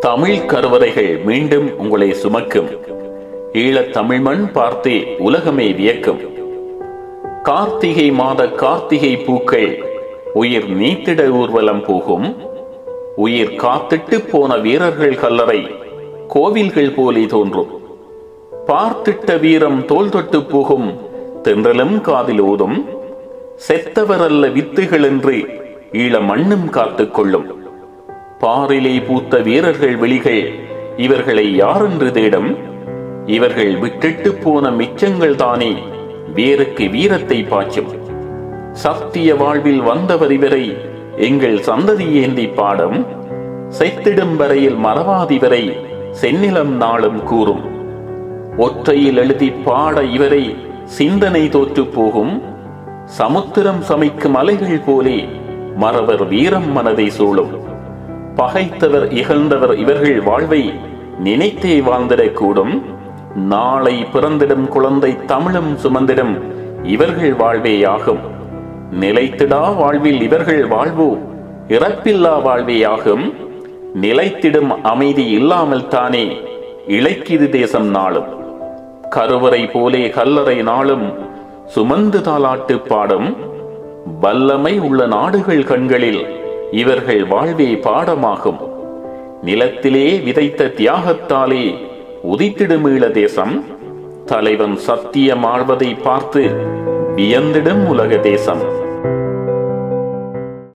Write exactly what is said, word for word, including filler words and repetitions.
தமிழ் கருவறைகள் மீண்டும் உங்களை சுமக்கும். ஈழத் தமிழ் மண் பார்த்தே உலகமே வியக்கும். கார்த்திகை மாத கார்த்திகை பூக்கள் உயிர் நீத்திட ஊர்வலம் போகும். உயிர் காத்திட்டு போன வீரர்கள் கல்லறை கோவில்கள் போலே தோன்றும். பார்த்திட்ட வீரம் தோல் தொட்டு போகும். தென்றலும் காதில் ஓதும். செத்தவரல்ல வித்துகள் என்று ஈழ மண்ணும் காத்துக் கொள்ளும். பாரிலே பூத்த வீரர்கள் வெளிகள் இவர்களை யாரென்று தேடும். இவர்கள் விட்டுட்டு போன மிச்சங்கள் தானே வேருக்கு வீரத்தை பாய்ச்சும். சத்திய வாழ்வில் வந்தவர் இவரை எங்கள் சந்ததி ஏந்தி பாடும். செத்திடும் வரையில் மறவாதிவரை செந்நிலம் நாளும் கூறும். ஒற்றையில் எழுதி பாட இவரை சிந்தனை தோற்று போகும். சமுத்திரம் சமைக்கும் அலைகள் போலே மறவர் வீரம் மனதை சூழும். பகைத்தவர் இகழ்ந்தவர் இவர்கள் வாழ்வை நினைத்தே வாழ்ந்திடக்கூடும். நாளை பிறந்திடும் குழந்தை தமிழும் சுமந்திடும் இவர்கள் வாழ்வேயாகும். நிலைத்திடா வாழ்வில் இவர்கள் வாழ்வோ இறப்பில்லா வாழ்வேயாகும். நிலைத்திடும் அமைதி இல்லாமல் தானே இழைக்கிது தேசம் நாளும். கருவறை போலே கல்லறை நாளும் சுமந்து தாலாட்டு பாடும். வல்லமை உள்ள நாடுகள் கண்களில் இவர்கள் வாழ்வே பாடமாகும். நிலத்திலே விதைத்த தியாகத்தாலே உதித்திடும் ஈழ தேசம். தலைவன் சத்தியம் ஆழ்வதை பார்த்து வியந்திடும் உலக தேசம்.